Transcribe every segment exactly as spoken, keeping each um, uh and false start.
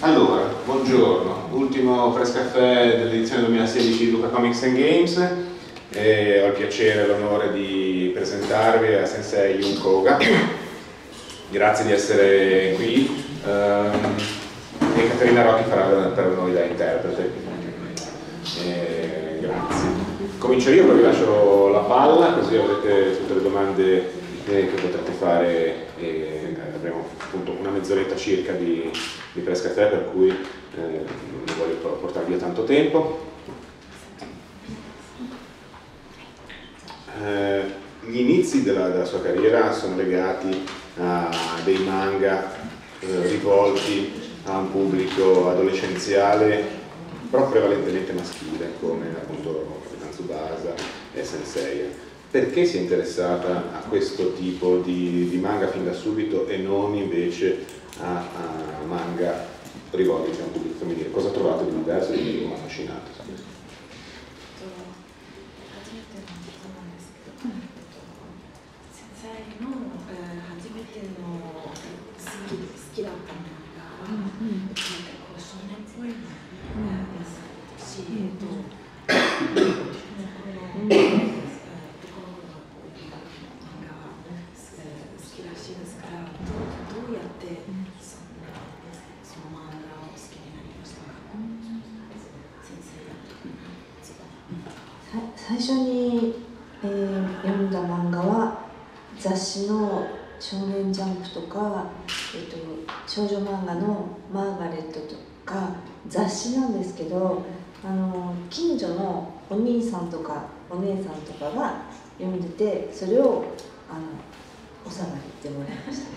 Allora, buongiorno, ultimo press caffè dell'edizione duemilasedici di Luca Comics and Games. E ho il piacere e l'onore di presentarvi a Sensei Junko Oga. Grazie di essere qui. Um, e Caterina Rocchi farà per noi da interprete. E grazie. Comincio io, poi vi lascio la palla, così avrete tutte le domande eh, che potrete fare. E avremo appunto una mezz'oretta circa di, di press caffè, per cui eh, non voglio portare via tanto tempo. Eh, gli inizi della, della sua carriera sono legati a dei manga eh, rivolti a un pubblico adolescenziale, però prevalentemente maschile, come appunto Capitan Tsubasa e Sensei. Perché si è interessata a questo tipo di, di manga fin da subito e non invece a, a manga rivolti a un pubblico femminile? Cosa trovate di diverso e di più affascinante? 最初に、えー、読んだ漫画は雑誌の少年ジャンプとか、えー、と少女漫画のマーガレットとか雑誌なんですけど、あの近所のお兄さんとかお姉さんとかが読んでて、それをあのお下がりってもらいました。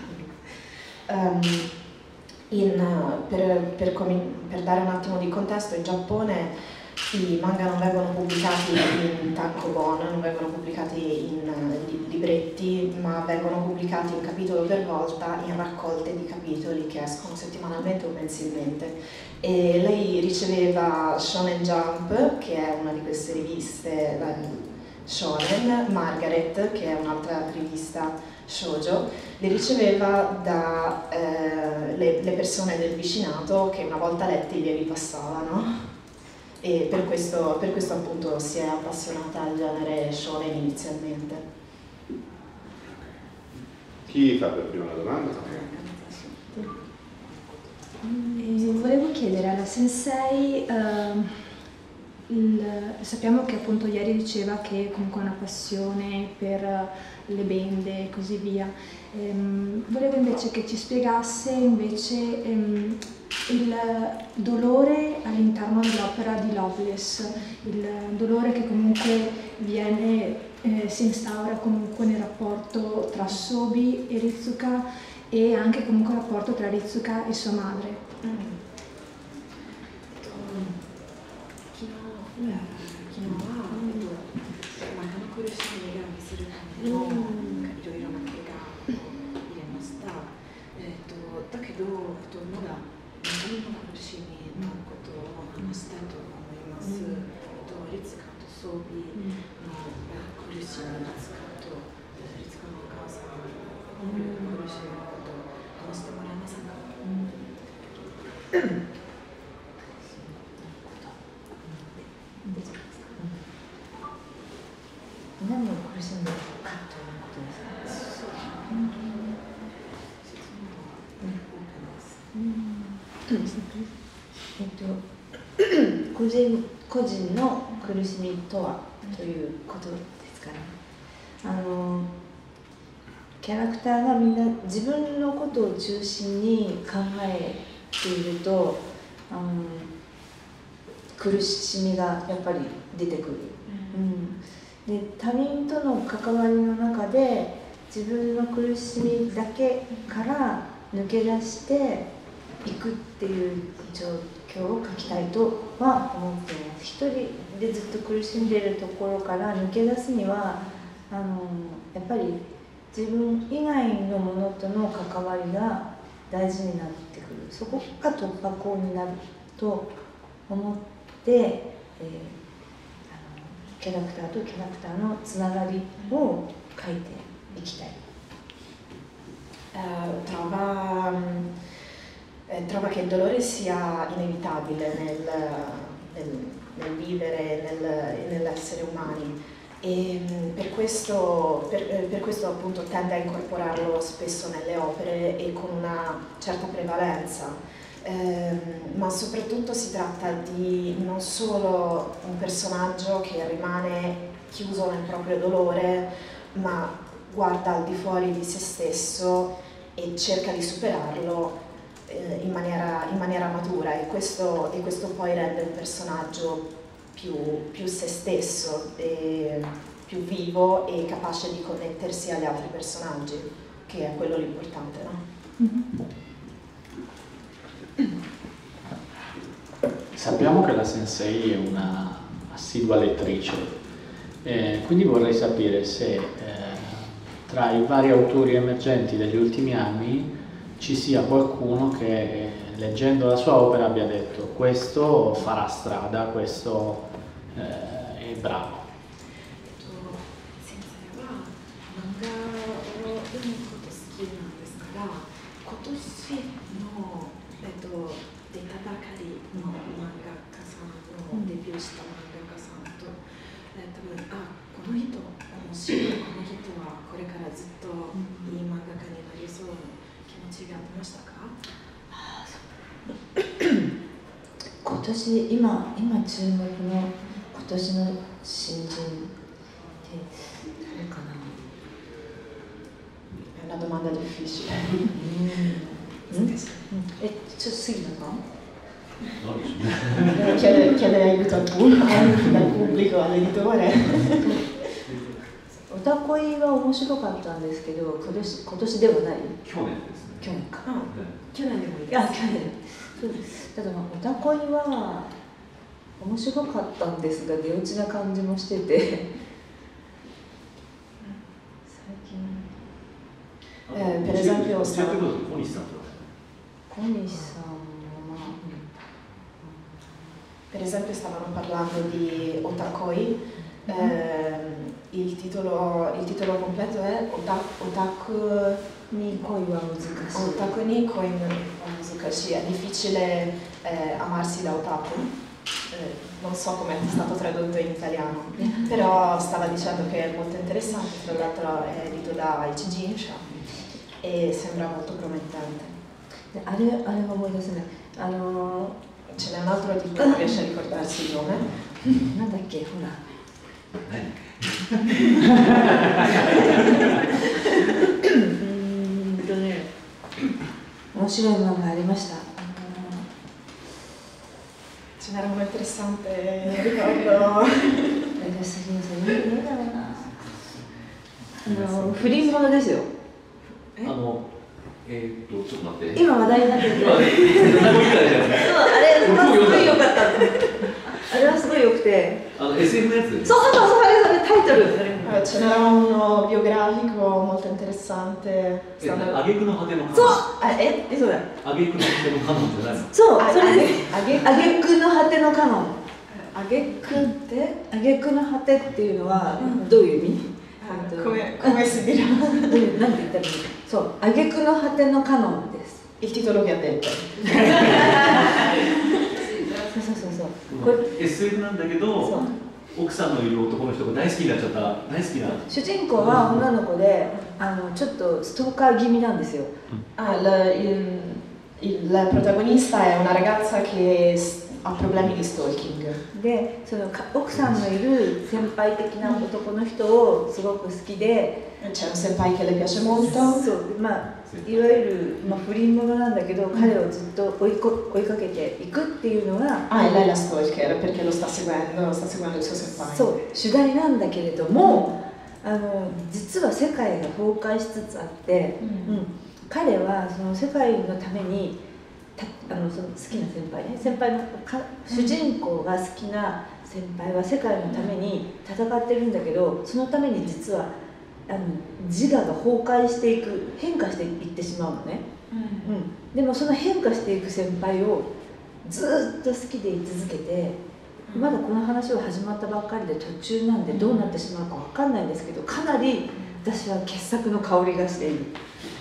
um, in, per, per, per dare un attimo di contesto, in Giappone i manga non vengono pubblicati in tankobon, non vengono pubblicati in libretti, ma vengono pubblicati un capitolo per volta in raccolte di capitoli che escono settimanalmente o mensilmente. E lei riceveva Shonen Jump, che è una di queste riviste, la Shonen, Margaret, che è un'altra rivista shoujo, le riceveva da eh, le, le persone del vicinato che una volta letti glieli passavano. E per questo, per questo appunto si è appassionata al genere shonen inizialmente. Chi fa per prima la domanda? E volevo chiedere alla Sensei, uh, il, sappiamo che appunto ieri diceva che comunque ha una passione per uh, le bende e così via. Um, volevo invece che ci spiegasse invece um, il dolore all'interno dell'opera di Loveless, il dolore che comunque viene, eh, si instaura comunque nel rapporto tra Sobi e Rizuka e anche comunque il rapporto tra Rizuka e sua madre. Mm. 自分の苦しみのことを話したいと思います。リツカと装備の苦しみ、リツカとリツカのお母さんの苦しみのことを話してもらえませんか？ 何を苦しんでいるかということですか？えっと、個人、個人の苦しみとはということですかね。あのキャラクターがみんな自分のことを中心に考えていると、あの苦しみがやっぱり出てくる。うん、で他人との関わりの中で自分の苦しみだけから抜け出していくっていう状況を書きたいとは思っています。一人でずっと苦しんでいるところから抜け出すにはあのやっぱり自分以外のものとの関わりが大事になってくる。そこが突破口になると思って、えー、あのキャラクターとキャラクターのつながりを書いていきたい。 Uh, trova eh, trova che il dolore sia inevitabile nel, nel, nel vivere, nel, nell'essere umani e per questo, per, per questo appunto tende a incorporarlo spesso nelle opere e con una certa prevalenza. Eh, ma soprattutto si tratta di non solo un personaggio che rimane chiuso nel proprio dolore, ma guarda al di fuori di se stesso e cerca di superarlo eh, in, maniera, in maniera matura e questo, e questo poi rende il personaggio più, più se stesso, e più vivo e capace di connettersi agli altri personaggi, che è quello l'importante, no? Mm-hmm. Sappiamo che la Sensei è una assidua lettrice, eh, quindi vorrei sapere se eh, tra i vari autori emergenti degli ultimi anni ci sia qualcuno che leggendo la sua opera abbia detto questo farà strada, questo eh, è bravo. 出たばかりの漫画家さんのデビューした漫画家さんと、えー、多分あこの人面白いこの人はこれからずっといい漫画家になりそうな気持ちがありましたか？ 今年今今注目の今年の新人って誰かな。 È una domanda difficile. Mm. Mm. E c'è Silva? chiede, chiede aiuto al pubblico, dal pubblico all'editore. おたこいは面白かったんですけど、今年今年ではない。 去年ですね。 去年か。 あ、去年でもいいです。 あ、去年。そうです。ただまあおたこいは面白かったんですが、出落ちな感じもしてて、最近。 Eh, per esempio, stavo... 小西さんは、 per esempio stavano parlando di Otakoi, eh, il, titolo, il titolo completo è Otaku ni Koi wa Muzukashi. Otaku ni Koi wa Muzukashi, è difficile eh, amarsi da otaku. Eh, non so come è stato tradotto in italiano, però stava dicendo che è molto interessante, tra l'altro è edito da Ichijinsha e sembra molto promettente. あれあれは思い出せない。あの Ce n'è un altro di cui non riesce a ricordarsi il nome. なんだっけ、ほら。うんとね、面白い漫画ありました。 Ce n'era uno interessante, non ricordo. 私のさ、何だろうな。あの不倫物ですよ。 あの。えー、っとちょっと待って。 今話題になってる。そう、あれはすごい良かった。あれはすごい良くて。 あの エスエフ のやつ。 そうそうそう、あれそれタイトル。 Ce n'era uno biografico molto interessante. あげくの果てのカノン。 そう、あええそうだ。 あげくの果てのカノンじゃないの。 そう、それです。あげくの果てのカノン。あげくってあげくの果てっていうのはどういう意味 ？come come si dirà? なんて言ったらいい？そう、挙句の果てのカノンです。 Il titolo che ha detto. そうそうそうそう。これ エスエフ なんだけど、奥さんのいる男の人が大好きになっちゃった大好きな。 主人公は女の子で、あのちょっとストーカー気味なんですよ。 Ah, il, il, il protagonista è una ragazza che ha problemi di stalking. で、その奥さんのいる先輩的な男の人をすごく好きで。 C'è un senpai che le piace molto. そう、まあいわゆるまあ不倫者なんだけど、彼をずっと追いこ追いかけていくっていうのが。 Ah, e lei la stalker perché lo sta seguendo, sta seguendo il suo senpai. そう、主題なんだけれども、あの実は世界が崩壊しつつあって、うんうん、彼はその世界のためにたあのその好きな先輩ね、先輩のか主人公が好きな先輩は世界のために戦ってるんだけど、そのために実はあの自我が崩壊していく、変化していってしまうのね、うんうん、でもその変化していく先輩をずっと好きでい続けて、まだこの話は始まったばっかりで途中なんでどうなってしまうかわかんないんですけど、かなり私は傑作の香りがしている。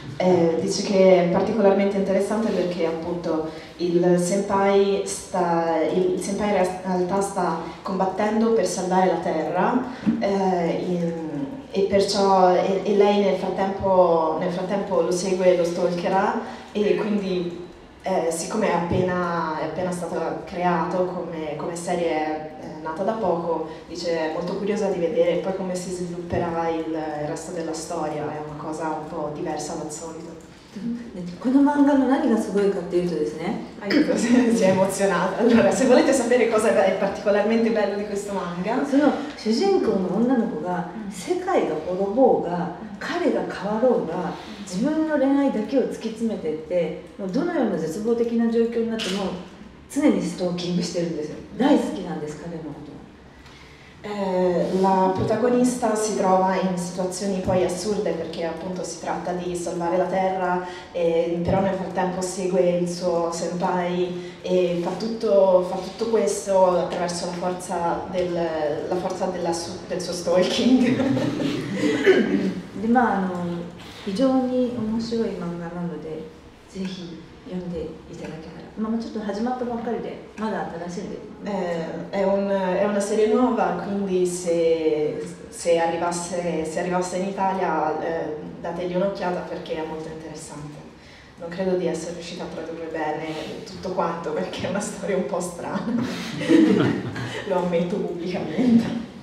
Eh, dice che è particolarmente interessante perché appunto il senpai, sta, il senpai in realtà sta combattendo per salvare la terra eh, in, e perciò e, e lei nel frattempo, nel frattempo lo segue e lo stalkerà e quindi eh, siccome è appena, è appena stato creato come, come serie eh, nata da poco, dice è molto curiosa di vedere poi come si svilupperà il, il resto della storia, è una cosa un po' diversa dal solito. この漫画の何がすごいかっていうとですね、 si è emozionata. Allora, se volete sapere cosa è particolarmente bello di questo manga, その主人公の女の子が世界が滅ぼうが彼が変わろうが自分の恋愛だけを突き詰めていってもうどのような絶望的な状況になっても常にストーキングしてるんですよ。大好きなんです彼のことは。 Eh, la protagonista si trova in situazioni poi assurde perché appunto si tratta di salvare la terra, e, però nel frattempo segue il suo senpai e fa tutto, fa tutto questo attraverso la forza del, la forza della su, del suo stalking. でまああの非常に面白い漫画なのでぜひ読んでいただけたら、まあちょっと始まったばっかりでまだ新しいんで。 Eh, è, un, è una serie nuova, quindi se, se, arrivasse, se arrivasse in Italia eh, dategli un'occhiata perché è molto interessante. Non credo di essere riuscita a tradurre bene tutto quanto perché è una storia un po' strana, lo ammetto pubblicamente.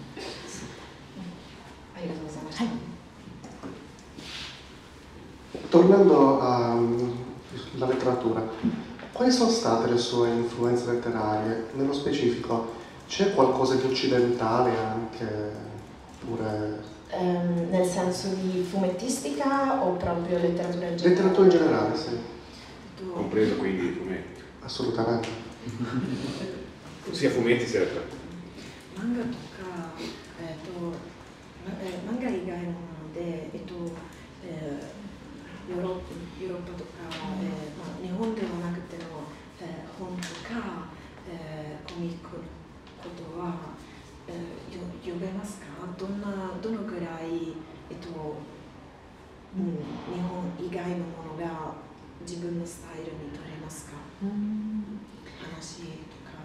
Tornando alla letteratura, quali sono state le sue influenze letterarie? Nello specifico, c'è qualcosa di occidentale anche? Oppure... Um, nel senso di fumettistica o proprio letteratura in generale? Letteratura in generale, sì. Compreso quindi i fumetti. Assolutamente. Sia fumetti sia letteratura. Manga とか、えっと、漫画以外のもので、えっと、えー、ヨーロッヨーロッパとか、えーまあ、日本ではなくての、えー、本とか、えー、コミックことは、えー、よ読めますか？どんなどのぐらい、えっとうん、日本以外のものが自分のスタイルに取れますか？話とか。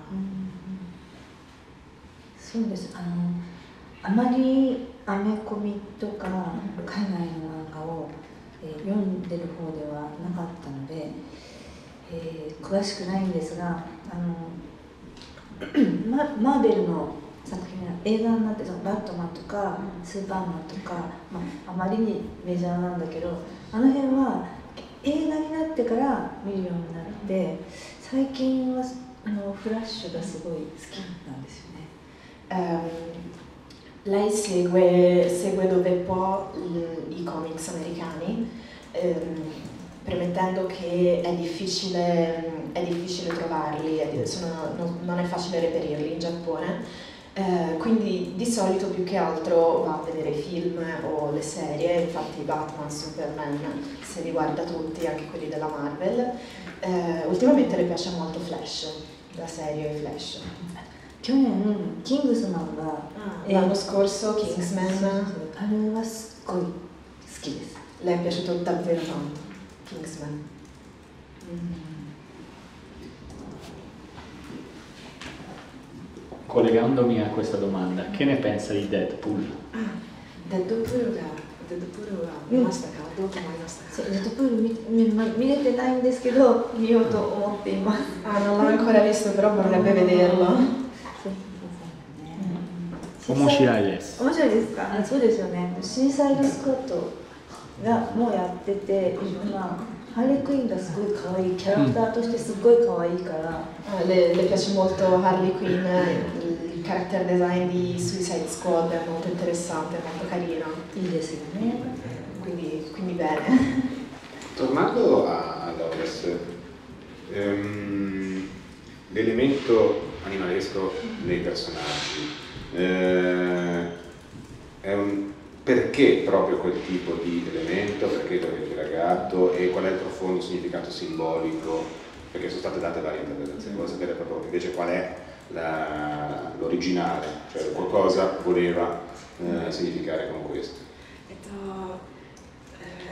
そうです。あのあまりアメコミとか海外の漫画を、えー、読んでる方ではなかったので、えー、詳しくないんですが、あのマ, マーベルの作品は映画になってそのバットマンとかスーパーマンとか、まあ、あまりにメジャーなんだけど、あの辺は映画になってから見るようになって、最近はあのフラッシュがすごい好きなんですよね。 Um, lei segue, segue dove può i, i comics americani, ehm, premettendo che è difficile, è difficile trovarli, è, sono, non, non è facile reperirli in Giappone, eh, quindi di solito più che altro va a vedere i film o le serie, infatti Batman, Superman se li guarda tutti, anche quelli della Marvel. Eh, ultimamente le piace molto Flash, la serie Flash. 去年キングスマンが、 l'anno scorso Kingsman, あれはすごい好きです。 le è piaciuto davvero tanto Kingsman. Collegandomi a questa domanda, che ne pensa di Deadpool? Ah, Deadpool が Deadpool は見ましたか？どう思いましたか？ そう、デッドプール 見, 見, 見れてないんですけど見ようと思っています。 Ah, non l'ho ancora visto, però vorrebbe vederlo. 面白いです。 面白いですか？あ、そうですよね。シーサイドスクワットがもうやってて、今ハーレークイーンがすごい可愛いキャラクターとしてすごい可愛いから、 うん、le, le piace molto Harley Quinn, il character design di Suicide Squad è molto interessante, molto carino. いいですよね。 Quindi, quindi bene. Tornando a, ad Hades, ehm, l'elemento animalesco dei personaggi, eh, è un, perché proprio quel tipo di elemento, perché l'avete ragato e qual è il profondo significato simbolico, perché sono state date varie interpretazioni, voglio sapere proprio invece qual è l'originale, cioè qualcosa voleva eh, significare con questo. えっと、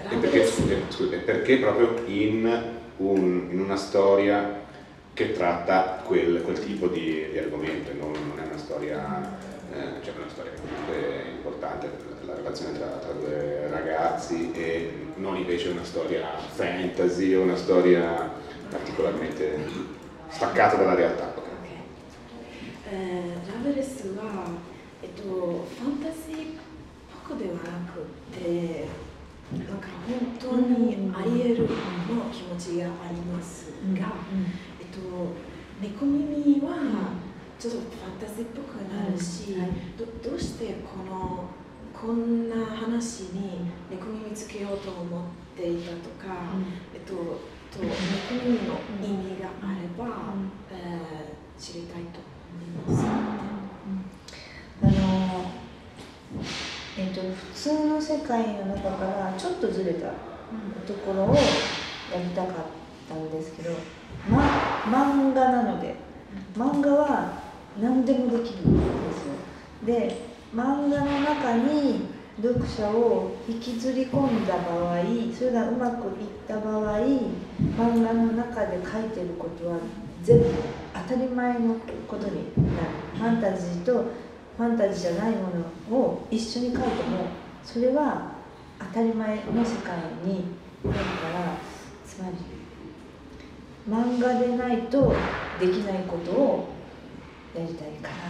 E perché, scusa, perché proprio in, un, in una storia che tratta quel, quel tipo di, di argomento, non, non è una storia, eh, cioè una storia comunque importante, la relazione tra, tra due ragazzi, e non invece una storia fantasy o una storia particolarmente staccata dalla realtà. Okay. Eh, ラブレスは、えっと、ファンタジーっぽくではなくて、なんか本当にあり得るの気持ちがありますが、えっと、猫耳はちょっとファンタジーっぽくなるし、ど, どうしてこのこんな話に猫耳つけようと思っていたとか、えっと、と猫耳の意味があれば、えー、知りたいと思います。 あのえー、と普通の世界の中からちょっとずれたところをやりたかったんですけど、ま、漫画なので、漫画は何でもできるんですよ。で、漫画の中に読者を引きずり込んだ場合、それがうまくいった場合、漫画の中で書いてることは全部当たり前のことになる。ファンタジーとファンタジーじゃないものを一緒に書いても、それは当たり前の世界になるから、つまり漫画でないとできないことをやりたいから、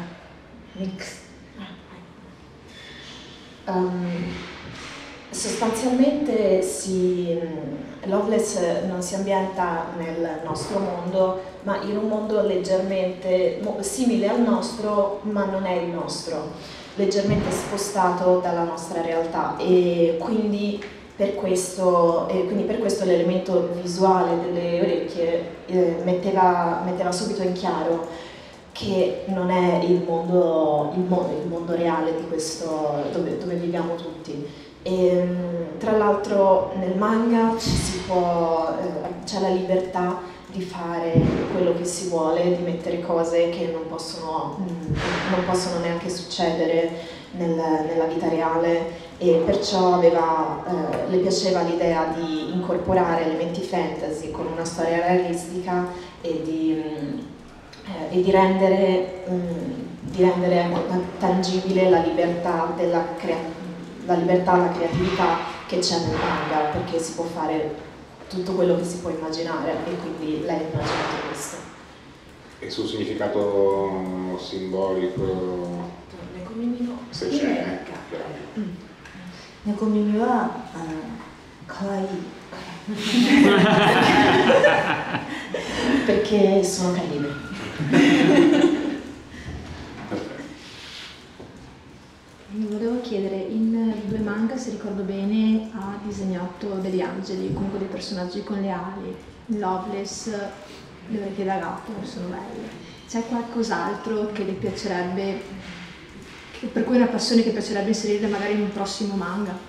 ミックス。 Um, sostanzialmente si, Loveless non si ambienta nel nostro mondo, ma in un mondo leggermente simile al nostro, ma non è il nostro, leggermente spostato dalla nostra realtà, e quindi per questo, e quindi per questo l'elemento visuale delle orecchie eh, metteva, metteva subito in chiaro che non è il mondo, il mondo, il mondo reale di questo, dove, dove viviamo tutti. E, tra l'altro nel manga ci si può, eh, c'è la libertà di fare quello che si vuole, di mettere cose che non possono, mh, non possono neanche succedere nel, nella vita reale, e perciò aveva, eh, le piaceva l'idea di incorporare elementi fantasy con una storia realistica e di... Mh, Eh, e di rendere, um, di rendere ecco, tangibile la libertà, della crea- la libertà, la creatività che c'è nel manga, perché si può fare tutto quello che si può immaginare, e quindi lei ha immaginato questo. E sul significato simbolico, se c'è, chiaramente. 猫耳はあのかわいい。 Perché sono carini. Mi volevo chiedere, in due manga, se ricordo bene, ha disegnato degli angeli, comunque dei personaggi con le ali. In Loveless le orecchie da gatto sono belle. C'è qualcos'altro che le piacerebbe, per cui è una passione che piacerebbe inserire magari in un prossimo manga?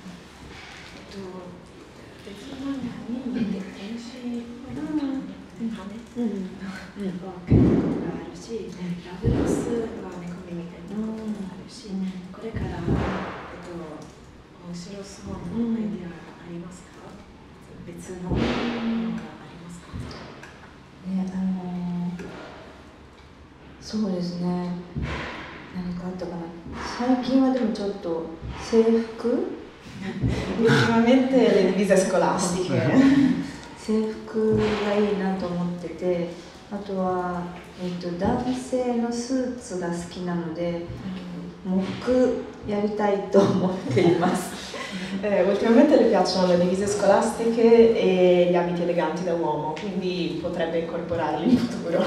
うんうんうん、があるし、ラブレスは猫耳みたいなこともあるし、これから、えっと、面白そうなアイディアありますか？別のものがありますか？ ね、あのー、そうですね。何かあったかな。最近はでもちょっと制服 ？Ultimamente le divise scolastiche. 制服がいいなと思ってて、あとは、えっと、男性のスーツが好きなので、モックやりたいと思っています。 Eh, ultimamente le piacciono le divise scolastiche e gli abiti eleganti da uomo, quindi potrebbe incorporarli in futuro.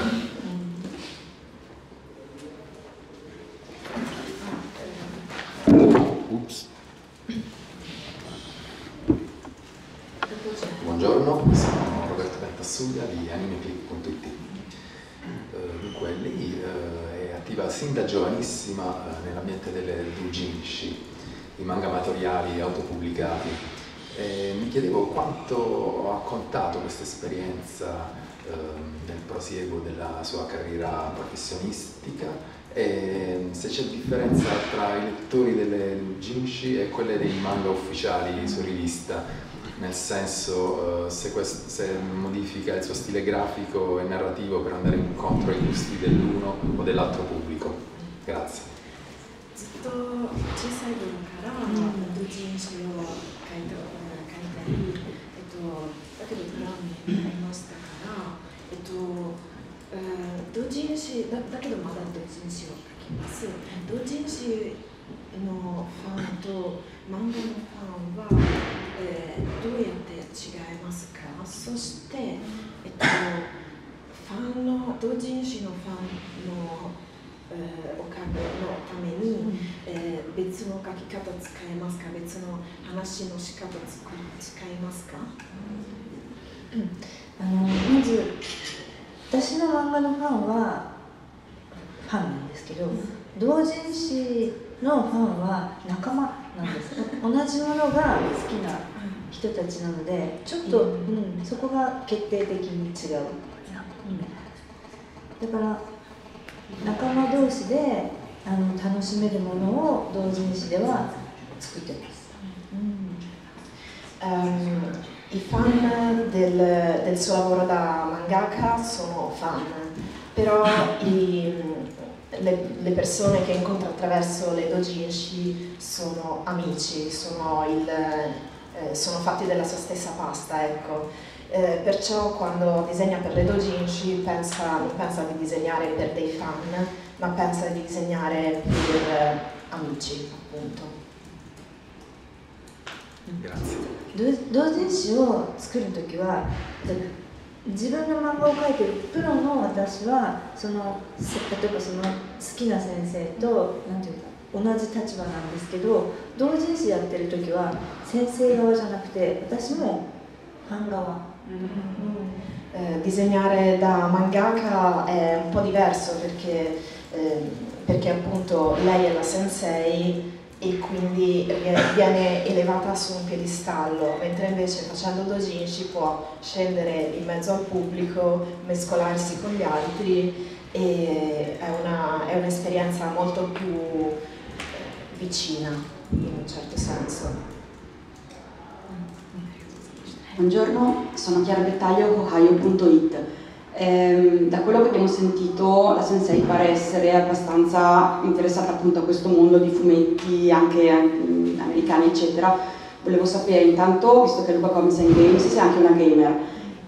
Ups. Buongiorno, sono Roberto Pentassuga di animeclick punto it. Uh, dunque, lei uh, è attiva sin da giovanissima uh, nell'ambiente delle doujinshi, i manga amatoriali autopubblicati. E mi chiedevo quanto ha contato questa esperienza uh, nel prosieguo della sua carriera professionistica, e se c'è differenza tra i lettori delle doujinshi e quelle dei manga ufficiali su rivista. nel senso uh, se, quest- se modifica il suo stile grafico e narrativo per andare incontro ai gusti dell'uno o dell'altro pubblico. Grazie. ずっと小さい頃から同人誌を描いた描いたり、えっと、だけどドラマになりましたから、えっと、同人誌 だ, だけどまだ同人誌を描きます。同人誌のファンと漫画のファンは、えー、どうやって違いますか？そして、えっと、ファンの同人誌のファンのおかげのために、うんえー、別の書き方使えますか？別の話の仕方使えますか？ うん、あのまず私の漫画のファンはファンなんですけど、うん、同人誌のファンは仲間なんです。同じものが好きな人たちなので、ちょっと、うん、そこが決定的に違う。うん、だから仲間同士であの楽しめるものを同人誌では作ってます。 うんum, I fan del, del suo lavoro da mangaka sono fan, però i, le, le persone che incontra attraverso le doujinshi sono amici, sono, il, eh, sono fatti della sua stessa pasta, ecco. Eh, perciò quando disegna per le doujinshi pensa, non pensa di disegnare per dei fan, ma pensa di disegnare per eh, amici, appunto. Grazie. 同人誌を作るときは自分の漫画を描いてるプロの私はその例えばその好きな先生となんていうか同じ立場なんですけど、同人誌やってるときは先生側じゃなくて私もファン側。 Eh, disegnare da mangaka è un po' diverso perché, eh, perché appunto lei è la sensei e quindi viene elevata su un piedistallo, mentre invece facendo doujinshi può scendere in mezzo al pubblico, mescolarsi con gli altri e è, una, è un'esperienza molto più vicina in un certo senso. Buongiorno, sono Chiara Bettaglio, Kohayo punto it. Ehm, da quello che abbiamo sentito la Sensei pare essere abbastanza interessata appunto a questo mondo di fumetti anche eh, americani eccetera. Volevo sapere intanto, visto che Luca Comics and Games, se è anche una gamer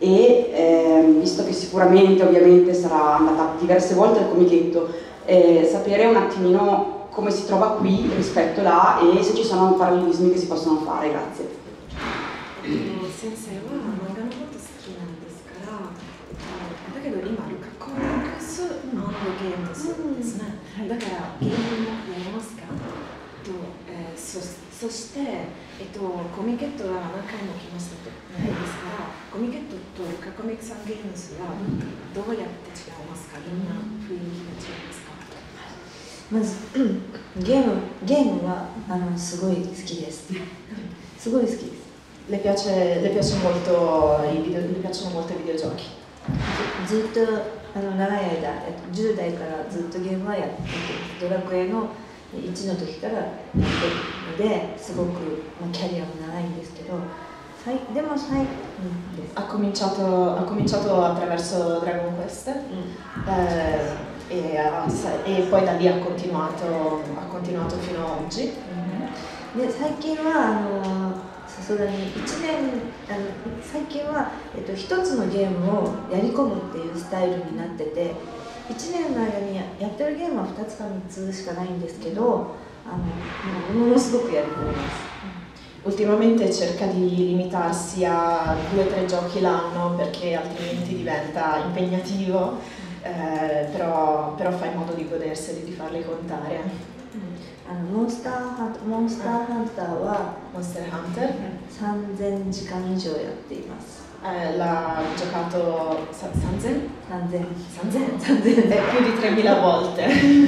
e ehm, visto che sicuramente ovviamente sarà andata diverse volte al comichetto, eh, sapere un attimino come si trova qui rispetto là e se ci sono parallelismi che si possono fare. Grazie. 先生は漫画のこと好きなんですから、だけど今ルカコミックスのゲームですね。だからゲームもやりますか？と、えー、そ, そして、えっと、コミケットは何回も来ましたとないですから、コミケットとルカコミックスゲームズはどうやって違いますか？どんな雰囲気が違いますか？ まずゲームゲームはあのすごい好きです。すごい好きです。 Le piace, le piace molto i video, le piacciono molto i videogiochi. ずっとあの長い間、じゅう代からずっとゲームはやってて、ドラクエのいちの時からやってるので、すごく、まあ、キャリアも長いんですけど、でも最近です。 Ha cominciato, ha cominciato attraverso Dragon Quest mm. eh, e, ha, e poi da lì ha continuato, ha continuato fino ad oggi. Mm-hmm. で最近はあの さすがにいちねんあの最近は、えっと、ひとつのゲームをやり込むっていうスタイルになってていちねんの間にやってるゲームはふたつかみっつしかないんですけどあのものすごくやり込みます。 Ultimamente cerca di limitarsi a due o tre giochi l'anno perché altrimenti diventa impegnativo, eh, però, però fa in modo di goderseli, di farli contare. あのモンスターハンター、モンスターハンターは Monster Hunter さんぜんじかん以上やっています。 Eh, l'ha giocato Sanzen? Sanzen. Sanzen? Sanzen è più di tremila volte.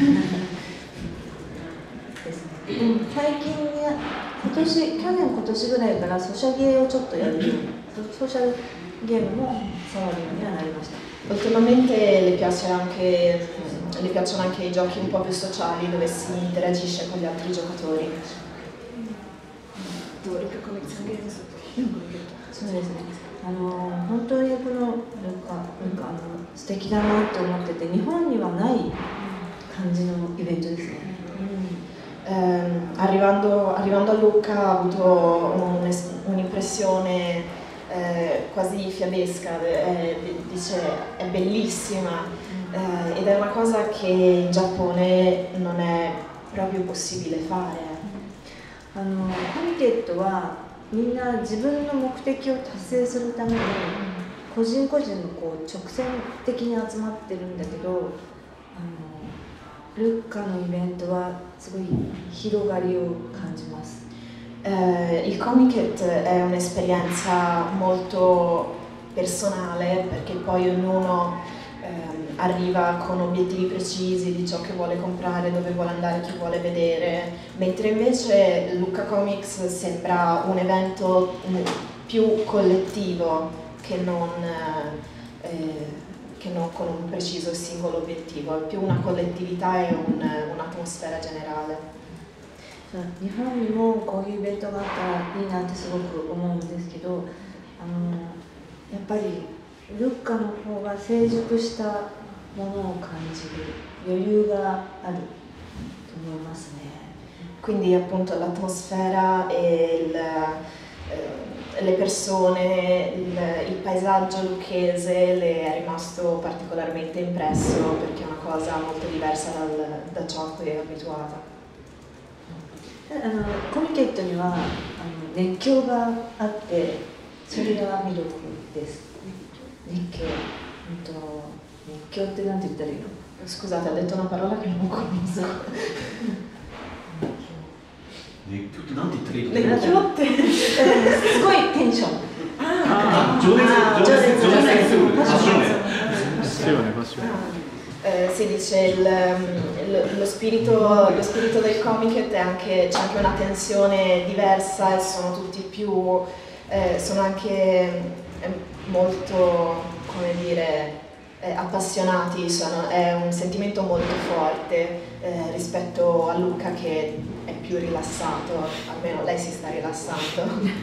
最近今年去年今年ぐらいからソシャゲをちょっとやるようにソシャルゲームも触るようにはなりました。 Ultimamente le piace anche le piacciono anche i giochi un po' più sociali dove si interagisce con gli altri giocatori. そうですね。あの本当にこのなんかなんかあの素敵だなと思ってて、日本にはない感じのイベントですね。 Eh, arrivando, arrivando a Lucca ho avuto un, un'impressione eh, quasi fiabesca, eh, dice è bellissima eh, ed è una cosa che in Giappone non è proprio possibile fare. あのコミケットはみんな自分の目的を達成するために個人個人のこう直線的に集まってるんだけど、あのルッカのイベントはすごい広がりを感じます。 Eh, il Comiket è un'esperienza molto personale perché poi ognuno ehm, arriva con obiettivi precisi di ciò che vuole comprare, dove vuole andare, chi vuole vedere, mentre invece Lucca Comics sembra un evento più collettivo che non, eh, che non con un preciso singolo obiettivo, è più una collettività e un, un'atmosfera generale. 日本にもこういうイベントがあったらいいなってすごく思うんですけど、あのやっぱりルッカの方が成熟したものを感じる余裕があると思いますね。 Quindi appunto l'atmosfera e il, eh, le persone, il, il paesaggio lucchese le è rimasto particolarmente impresso perché è una cosa molto diversa dal, da ciò a cui è abituata. あのコミケットにはあの熱狂があってそれが魅力です。熱狂、うんと熱狂ってなんて言ったらいいの？Scusate, ha detto una parola che non capisco. 熱狂ってなんて言ったらいいの？ 熱狂ってすごいテンション。 ああ、情熱、情熱、情熱する。パッションね。 パッション、パッション。 Eh, si dice il, lo, lo, spirito, lo spirito del Comiket è anche, c'è anche una tensione diversa e sono tutti più, eh, sono anche eh, molto, come dire, eh, appassionati, sono, è un sentimento molto forte eh, rispetto a Lucca che è più rilassato, almeno lei si sta rilassando.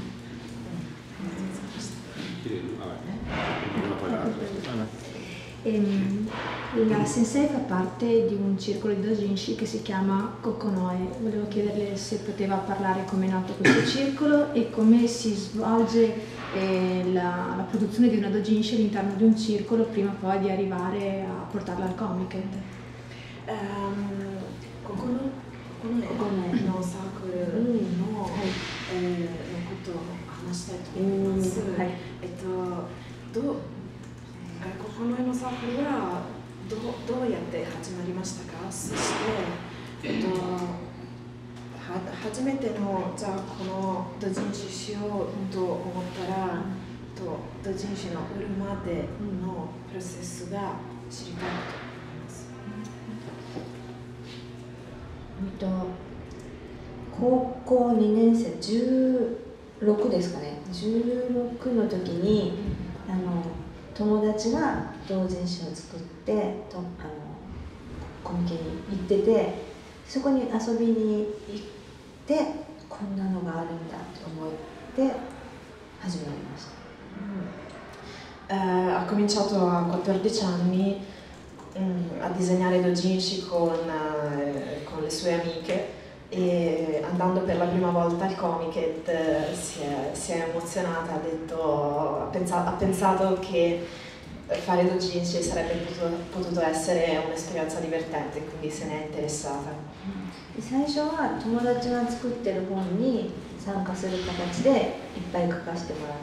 Ehm, la Sensei fa parte di un circolo di doujinshi che si chiama Kokonoe. Volevo chiederle se poteva parlare come è nato questo circolo e come si svolge eh, la, la produzione di una doujinshi all'interno di un circolo prima poi di arrivare a portarla al Comiket. Um, Kokonoeのサークルのことを話したいと思います。えっとどうここの絵のサークルはど う, どうやって始まりましたか？そして、えっと、は初めてのじゃあこのドジンシしようと思ったら、とドジンシの売るまでのプロセスが知りたいと思います。 えっと、高校にねん生じゅうろくですかね。じゅうろくの時にあの友達が同人誌を作ってとあのコミケに行ってて、そこに遊びに行ってこんなのがあるんだと思って始まりました。 Eh, ha cominciato a quattordici anni mm, a disegnare doujinshi con, eh, con le sue amiche e andando per la prima volta al Comiket eh, si, è, si è emozionata, ha, detto, ha, pensato, ha pensato che fare doujinshi sarebbe potuto, potuto essere un'esperienza divertente, quindi se ne è interessata. 最初は友達が作ってる本に参加する形でいっぱい書かせてもらって、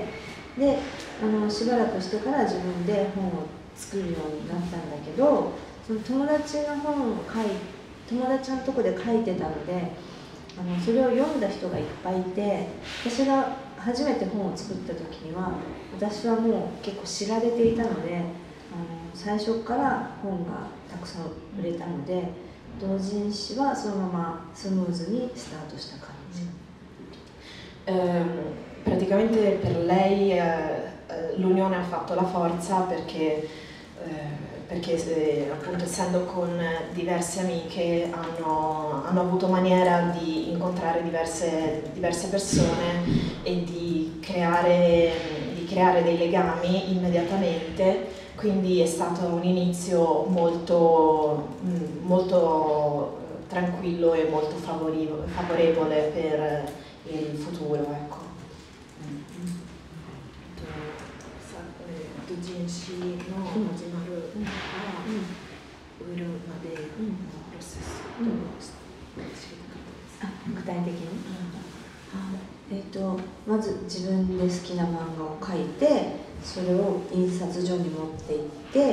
であのしばらくしてから自分で本を作るようになったんだけど、その友達が本を書いて友達のとこで書いてたので、あのそれを読んだ人がいっぱいいて、私が初めて本を作った時には私はもう結構知られていたので、あの最初から本がたくさん売れたので、同人誌はそのままスムーズにスタートした感じ。 Um, praticamente per lei eh, l'unione ha fatto la forza perché eh, perché eh, appunto essendo con diverse amiche hanno, hanno avuto maniera di incontrare diverse, diverse persone e di creare, di creare dei legami immediatamente, quindi è stato un inizio molto, molto tranquillo e molto favorevole per il futuro, ecco. ドジンシの始まるから売るまでのプロセスを知りたかったです。 あ、具体的に、あ、えーと、まず自分で好きな漫画を描いて、それを印刷所に持って行って、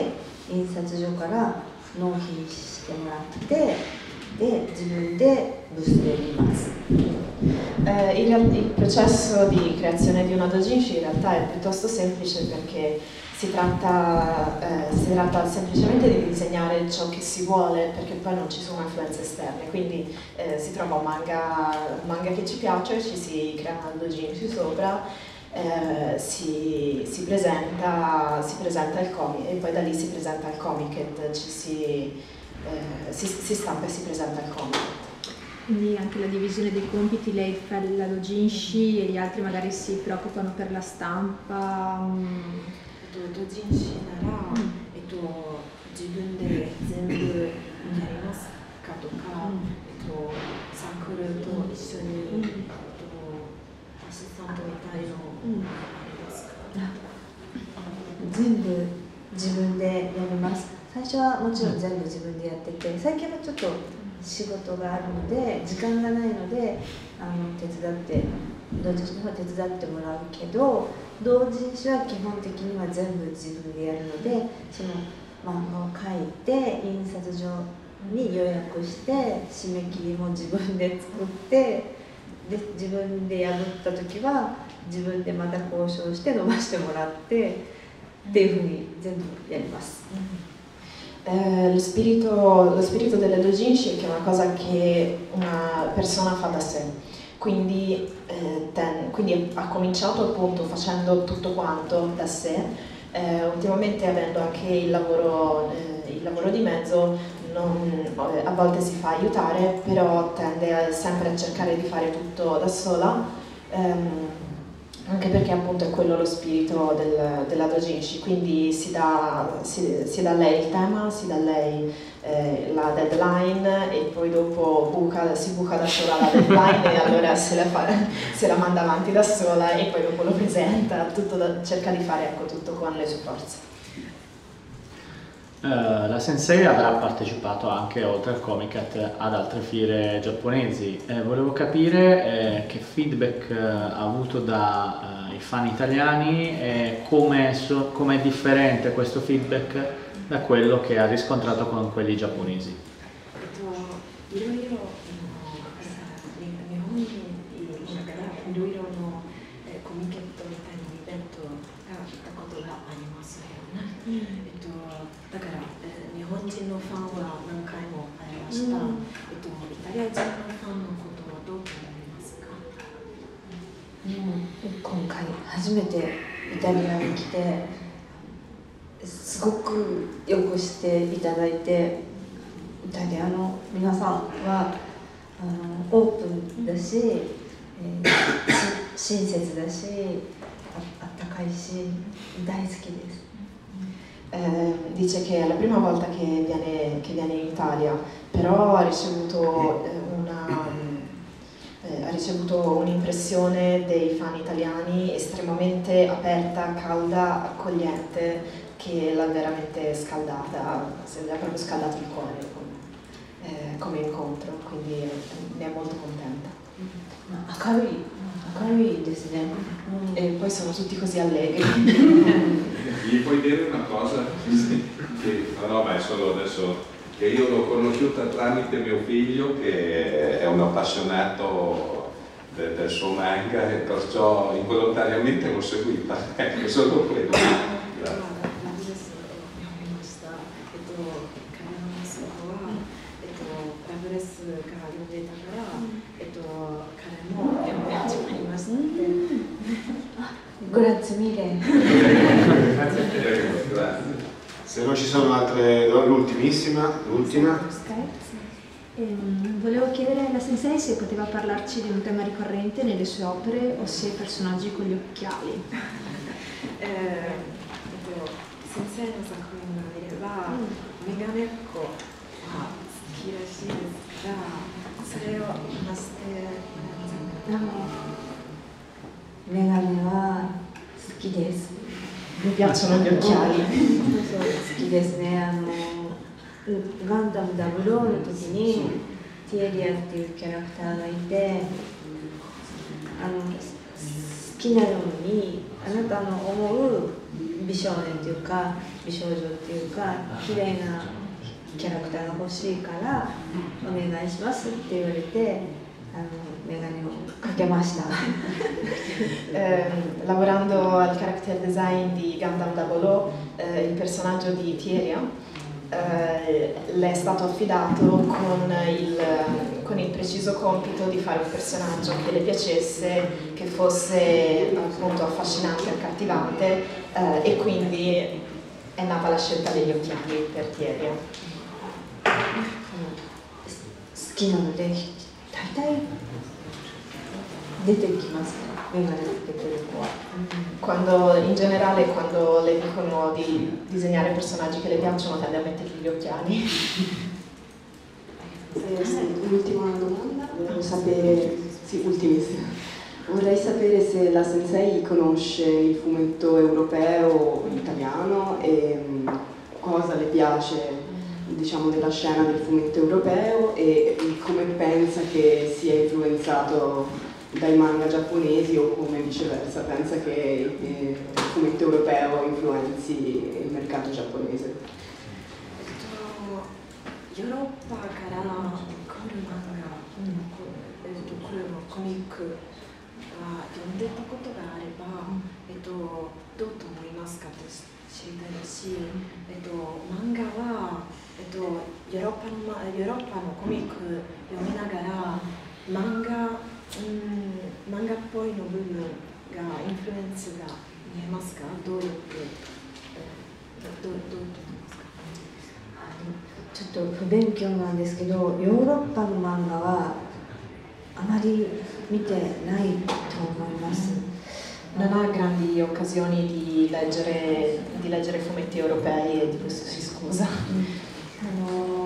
印刷所から納品してもらって、で自分でブースで見ます。 Eh, il, il processo di creazione di una doujinshi in realtà è piuttosto semplice perché si tratta, eh, si tratta semplicemente di disegnare ciò che si vuole, perché poi non ci sono influenze esterne, quindi eh, si trova un manga, un manga che ci piace, ci si crea una doujinshi sopra, eh, si, si, presenta, si presenta il comic e poi da lì si presenta il comic e ci si, eh, si, si stampa e si presenta il comic. Quindi anche la divisione dei compiti, lei fa la doujinshi e gli altri magari si preoccupano per la stampa. ドジンシなら、えっと、自分で全部やりますかとか、えっと、サークルと一緒に、えっと、アシスタントみたいのありますか？ 全部自分でやります。最初はもちろん全部自分でやってて、最近はちょっと仕事があるので時間がないのであの手伝って同人誌の方は手伝ってもらうけど、同人誌は基本的には全部自分でやるので、その漫画を描いて印刷所に予約して締め切りも自分で作って、で自分で破った時は自分でまた交渉して伸ばしてもらってっていうふうに全部やります。 Eh, lo, spirito, lo spirito delle doujinshi è che è una cosa che una persona fa da sé, quindi, eh, ten, quindi ha cominciato appunto facendo tutto quanto da sé, eh, ultimamente avendo anche il lavoro, eh, il lavoro di mezzo non, a volte si fa aiutare, però tende a, sempre a cercare di fare tutto da sola, ehm, anche perché appunto è quello lo spirito del, della doujinshi, quindi si dà, si, si dà a lei il tema, si dà a lei eh, la deadline e poi dopo buca, si buca da sola la deadline e allora se la, fa, se la manda avanti da sola e poi dopo lo presenta, tutto da, cerca di fare ecco, tutto con le sue forze. Uh, la Sensei avrà partecipato anche, oltre al Comiket, ad altre fiere giapponesi. Eh, volevo capire eh, che feedback eh, ha avuto dai eh, fan italiani e come so, è differente questo feedback da quello che ha riscontrato con quelli giapponesi. いろいろ日本にいろいろのコミケットみたいなイベントが行ったことがありますよね。えっとだから、えー、日本人のファンは何回も会いました。えっとイタリア人のファンのことはどう思いますか？ うん、今回初めてイタリアに来てすごくよくしていただいて、イタリアの皆さんはあのオープンだし、えー、親切だし あ, あったかいし大好きです。 Eh, dice che è la prima volta che viene, che viene in Italia, però ha ricevuto eh, una eh, ha ricevuto un'impressione dei fan italiani estremamente aperta, calda, accogliente, che l'ha veramente scaldata, se le ha proprio scaldato il cuore come, eh, come incontro, quindi ne è molto contenta. 明るい、明るいですね。 E poi sono tutti così allegri. Gli puoi dire una cosa? Che, no, no, ma è solo adesso che io l'ho conosciuta tramite mio figlio che è un appassionato del, del suo manga e perciò involontariamente l'ho seguita. Ecco, solo quello. Grazie. グラッツミレ。 Se non ci sono altre, l'ultimissima, l'ultima. Ehm, volevo chiedere alla Sensei se poteva parlarci di un tema ricorrente nelle sue opere, ossia i personaggi con gli occhiali. えーえっと、先生の作品を見れば、メガネっ子は好きらしいですから、それを話してください。 メガネは好きです。 Mi piacciono gli occhiali. そうそう好きですね。あのガンダムダブルオーの時にティエリアっていうキャラクターがいて、あの好きなようにあなたの思う美少年っていうか美少女っていうか綺麗なキャラクターが欲しいからお願いしますって言われて、あのメガネをかけました。 eh, lavorando al character design di Gundam Double O, eh, il personaggio di Tieria eh, le è stato affidato con il, con il preciso compito di fare un personaggio che le piacesse, che fosse appunto affascinante, accattivante, eh, e quindi è nata la scelta degli occhiali per Tieria. 好きなので大体出てきますね、メガネつけてる子は。 Quando, in generale, quando le dicono di disegnare personaggi che le piacciono, tende a mettergli gli occhiali. Eh, sì, l'ultima domanda, volevo sapere, sì, ultimissima. Vorrei sapere se la Sensei conosce il fumetto europeo o italiano e mh, cosa le piace, diciamo, della scena del fumetto europeo e come pensa che sia influenzato dai manga giapponesi o come viceversa, pensa che eh, il fumetto europeo influenzi il mercato giapponese. ヨーロッパから来る漫画、うんえっと、これのコミックは読んでたことがあれば、えっと、どうと思いますかと知りたいし、えっと、漫画は、えっと、ヨーロッパの、ヨーロッパのコミック読みながら漫画、うん、漫画っぽいの部分がインフルエンスが見えますか？どういう、どう、どうと思いますか？ ちょっと不勉強なんですけど、ヨーロッパの漫画はあまり見てないと思います。 Non ha grandi occasioni di leggere, di leggere fumetti europei e di questo si scusa. あの、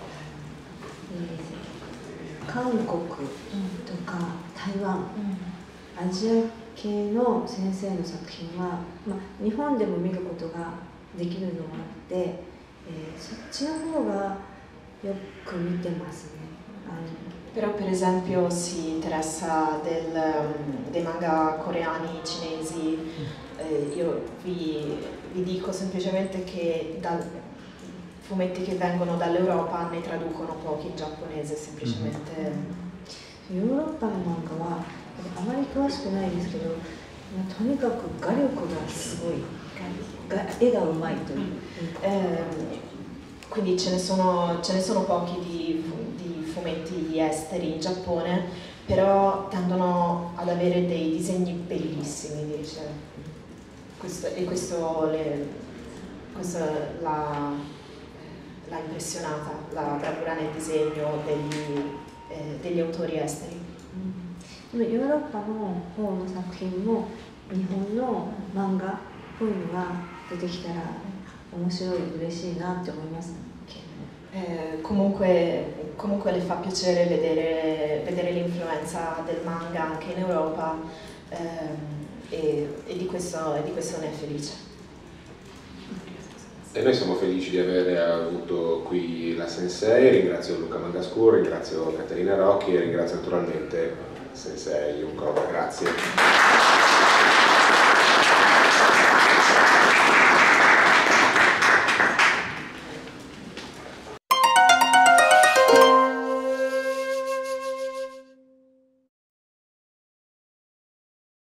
えー、韓国とか台湾、アジア系の先生の作品は、まあ、日本でも見ることができるのもあって、えー、そっちの方がよく見てますね。あの Però per esempio si interessa del, dei manga coreani, cinesi, eh, io vi, vi dico semplicemente che dal, fumetti che vengono dall'Europa ne traducono pochi in giapponese semplicemente. ヨーロッパの漫画はあまり詳しくないですけど、とにかく画力がすごい、絵がうまいという。 Eh, quindi ce ne sono, ce ne sono pochi di, di fumetti esteri in Giappone, però tendono ad avere dei disegni bellissimi, dice. Questo, e questo, le, questo l'ha, l'ha impressionata, la bravura nel disegno degli, eh, degli autori esteri. でもヨーロッパの方の作品も日本の漫画っぽいのが出てきたら面白い、嬉しいなって思います。 Eh, comunque, comunque le fa piacere vedere, vedere l'influenza del manga anche in Europa ehm, e, e, di questo, e di questo ne è felice. E noi siamo felici di aver avuto qui la Sensei, ringrazio Luca Mangascur, ringrazio Caterina Rocchi e ringrazio naturalmente Sensei Yunkova, grazie.